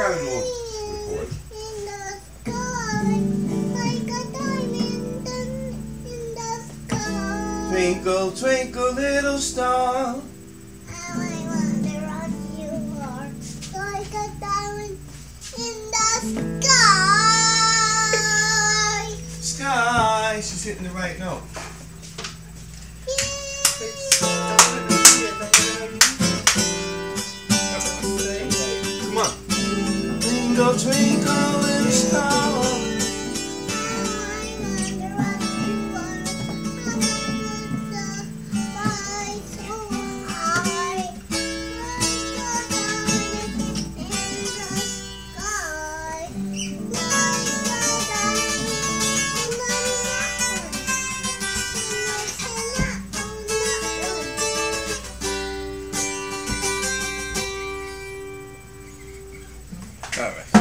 got a little report. In the sky, like a diamond in the sky. Twinkle, twinkle, little star. How I wonder what you are, like a diamond in the sky. Sky. She's hitting the right note. Come on. Twinkle, twinkle, little star. All right.